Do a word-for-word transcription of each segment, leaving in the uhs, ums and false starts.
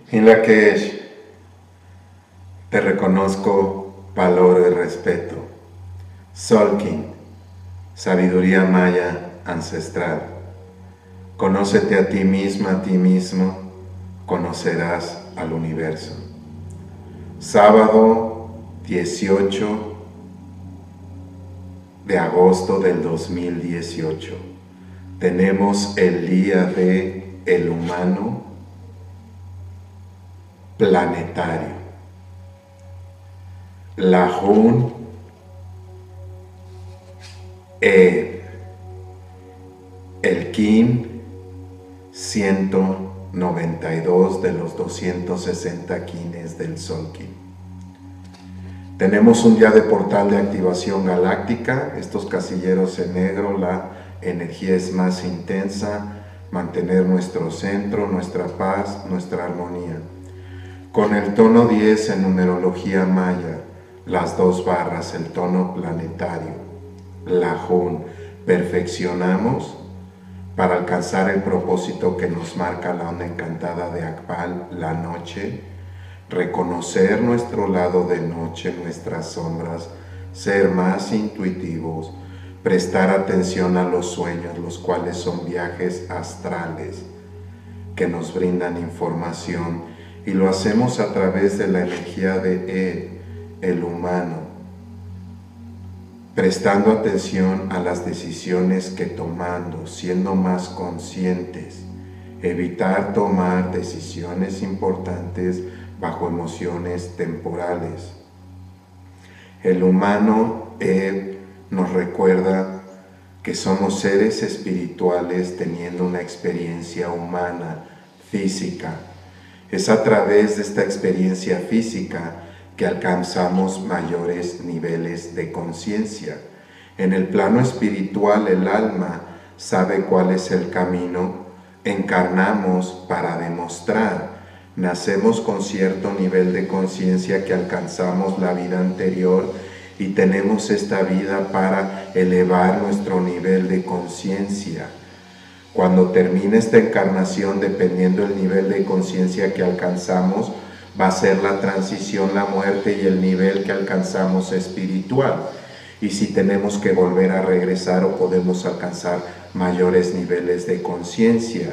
En la que te reconozco, valoro y respeto. Tzolk'in, sabiduría maya ancestral. Conócete a ti misma, a ti mismo, conocerás al universo. Sábado dieciocho de agosto del dos mil dieciocho. Tenemos el día de el humano planetario. Lahun Eb, el Kin ciento noventa y dos de los doscientos sesenta Kines del Tzolk'in. Tenemos un día de portal de activación galáctica, estos casilleros en negro, la energía es más intensa, mantener nuestro centro, nuestra paz, nuestra armonía. Con el tono diez en numerología maya, las dos barras, el tono planetario, Lahun, perfeccionamos para alcanzar el propósito que nos marca la onda encantada de Akbal, la noche, reconocer nuestro lado de noche, nuestras sombras, ser más intuitivos, prestar atención a los sueños, los cuales son viajes astrales que nos brindan información, y lo hacemos a través de la energía de Ed, el humano, prestando atención a las decisiones que tomando, siendo más conscientes, evitar tomar decisiones importantes bajo emociones temporales. El humano Ed nos recuerda que somos seres espirituales teniendo una experiencia humana, física. Es a través de esta experiencia física que alcanzamos mayores niveles de conciencia. En el plano espiritual, el alma sabe cuál es el camino, encarnamos para demostrar. Nacemos con cierto nivel de conciencia que alcanzamos la vida anterior y tenemos esta vida para elevar nuestro nivel de conciencia. Cuando termine esta encarnación, dependiendo del nivel de conciencia que alcanzamos, va a ser la transición, la muerte y el nivel que alcanzamos espiritual. Y si tenemos que volver a regresar o podemos alcanzar mayores niveles de conciencia.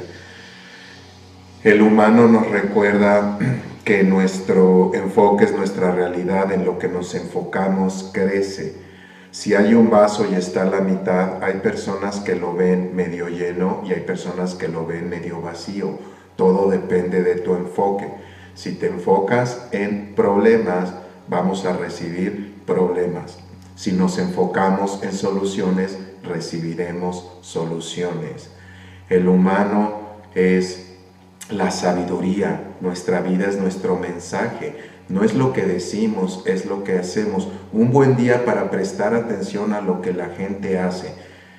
El humano nos recuerda que nuestro enfoque es nuestra realidad, en lo que nos enfocamos crece. Si hay un vaso y está a la mitad, hay personas que lo ven medio lleno y hay personas que lo ven medio vacío. Todo depende de tu enfoque. Si te enfocas en problemas, vamos a recibir problemas. Si nos enfocamos en soluciones, recibiremos soluciones. El humano es la sabiduría, nuestra vida es nuestro mensaje, no es lo que decimos, es lo que hacemos. Un buen día para prestar atención a lo que la gente hace.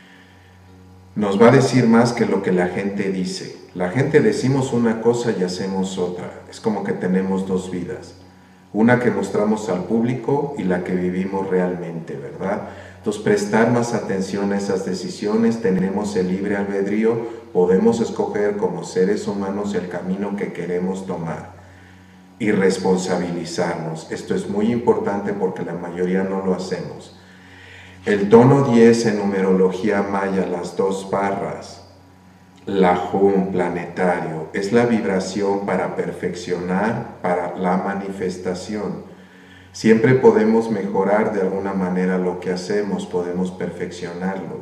Nos va a decir más que lo que la gente dice. La gente decimos una cosa y hacemos otra. Es como que tenemos dos vidas. Una que mostramos al público y la que vivimos realmente, ¿verdad? Entonces, prestar más atención a esas decisiones, tenemos el libre albedrío, podemos escoger como seres humanos el camino que queremos tomar y responsabilizarnos. Esto es muy importante porque la mayoría no lo hacemos. El tono diez en numerología maya, las dos barras, Lahun planetario, es la vibración para perfeccionar, para la manifestación. Siempre podemos mejorar de alguna manera lo que hacemos, podemos perfeccionarlo.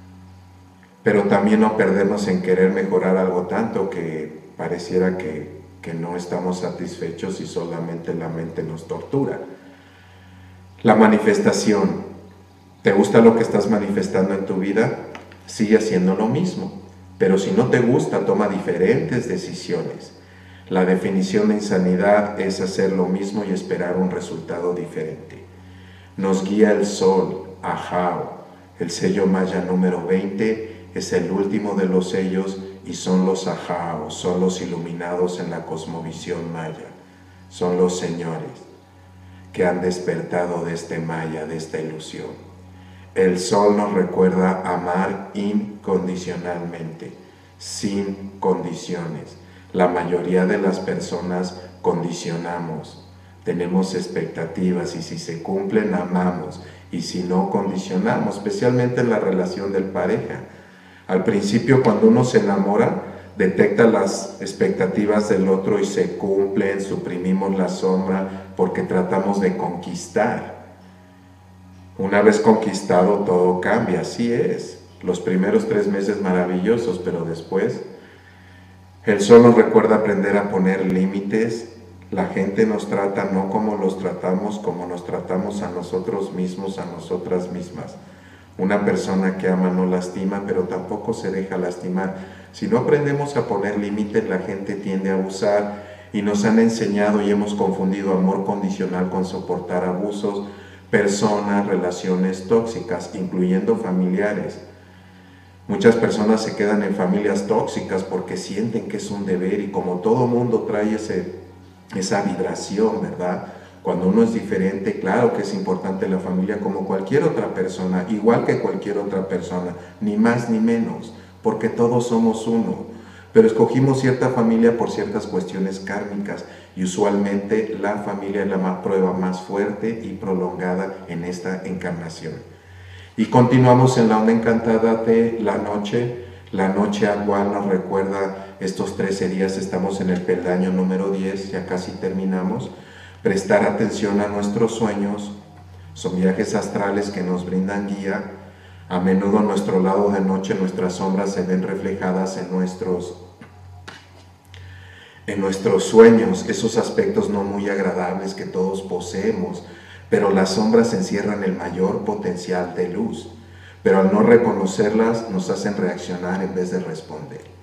Pero también no perdernos en querer mejorar algo tanto que pareciera que, que no estamos satisfechos y solamente la mente nos tortura. La manifestación. ¿Te gusta lo que estás manifestando en tu vida? Sigue haciendo lo mismo. Pero si no te gusta, toma diferentes decisiones. La definición de insanidad es hacer lo mismo y esperar un resultado diferente. Nos guía el sol, Ahau. El sello maya número veinte es el último de los sellos y son los Ahau, son los iluminados en la cosmovisión maya. Son los señores que han despertado de este maya, de esta ilusión. El sol nos recuerda amar incondicionalmente, sin condiciones. La mayoría de las personas condicionamos, tenemos expectativas y si se cumplen amamos y si no condicionamos, especialmente en la relación de pareja. Al principio, cuando uno se enamora, detecta las expectativas del otro y se cumplen, suprimimos la sombra porque tratamos de conquistar. Una vez conquistado todo cambia, así es. Los primeros tres meses maravillosos, pero después el sol nos recuerda aprender a poner límites. La gente nos trata no como los tratamos, como nos tratamos a nosotros mismos, a nosotras mismas. Una persona que ama no lastima, pero tampoco se deja lastimar. Si no aprendemos a poner límites, la gente tiende a abusar y nos han enseñado y hemos confundido amor condicional con soportar abusos, personas, relaciones tóxicas, incluyendo familiares. Muchas personas se quedan en familias tóxicas porque sienten que es un deber y como todo mundo trae ese, esa vibración, ¿verdad? Cuando uno es diferente, claro que es importante la familia como cualquier otra persona, igual que cualquier otra persona, ni más ni menos, porque todos somos uno. Pero escogimos cierta familia por ciertas cuestiones kármicas y usualmente la familia es la prueba más fuerte y prolongada en esta encarnación. Y continuamos en la onda encantada de la noche, la noche al cual nos recuerda estos trece días, estamos en el peldaño número diez, ya casi terminamos. Prestar atención a nuestros sueños, son viajes astrales que nos brindan guía. A menudo en nuestro lado de noche nuestras sombras se ven reflejadas en nuestros, en nuestros sueños, esos aspectos no muy agradables que todos poseemos, pero las sombras encierran el mayor potencial de luz, pero al no reconocerlas nos hacen reaccionar en vez de responder.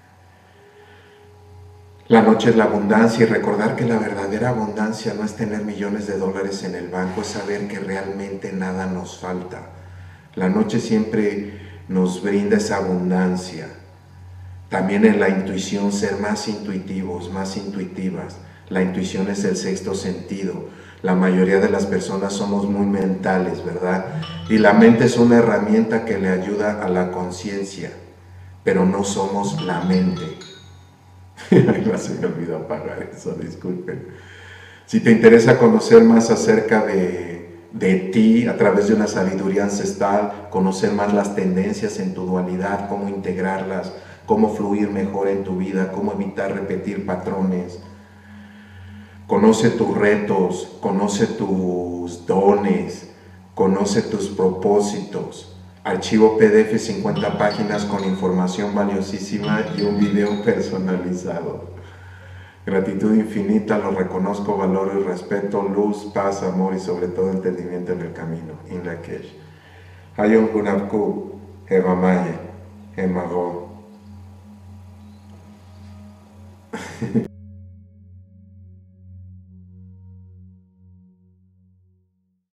La noche es la abundancia y recordar que la verdadera abundancia no es tener millones de dólares en el banco, es saber que realmente nada nos falta. La noche siempre nos brinda esa abundancia. También en la intuición, ser más intuitivos, más intuitivas. La intuición es el sexto sentido. La mayoría de las personas somos muy mentales, ¿verdad? Y la mente es una herramienta que le ayuda a la conciencia, pero no somos la mente. Ay, se me olvidó apagar eso, disculpen. Si te interesa conocer más acerca de, de ti a través de una sabiduría ancestral, conocer más las tendencias en tu dualidad, cómo integrarlas, cómo fluir mejor en tu vida, cómo evitar repetir patrones, conoce tus retos, conoce tus dones, conoce tus propósitos. Archivo P D F cincuenta páginas con información valiosísima y un video personalizado. Gratitud infinita, lo reconozco, valoro y respeto, luz, paz, amor y sobre todo entendimiento en el camino. In Lakesh. Hayom Hunapku, Evamaye, Emago.